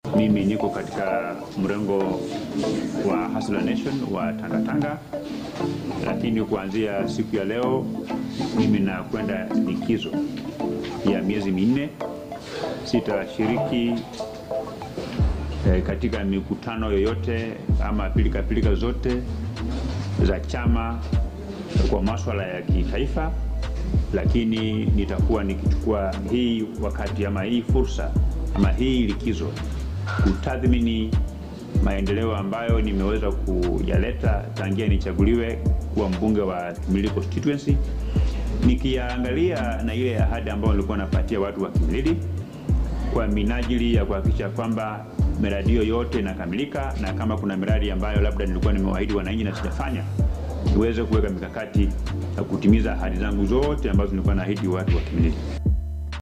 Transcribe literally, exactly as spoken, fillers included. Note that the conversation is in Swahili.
Mimi niko katika mrengo wa Hustler Nation wa Tanga Tanga, lakini kuanzia siku ya leo mimi nakwenda likizo ya miezi minne. Sitashiriki eh, katika mikutano yoyote ama pilika pilika zote za chama kwa masuala ya kitaifa, lakini nitakuwa nikichukua hii wakati ama hii fursa ama hii likizo kutathmini maendeleo ambayo nimeweza kuyaleta tangia nichaguliwe kuwa mbunge wa Kimilili constituency, nikiangalia na ile ahadi ambayo nilikuwa napatia watu wa Kimilili kwa minajili ya kuhakikisha kwamba miradi yote inakamilika, na kama kuna miradi ambayo labda nilikuwa nimewaahidi wananchi na sijafanya, niweze kuweka mikakati na kutimiza ahadi zangu zote ambazo nilikuwa naahidi watu wa Kimilili.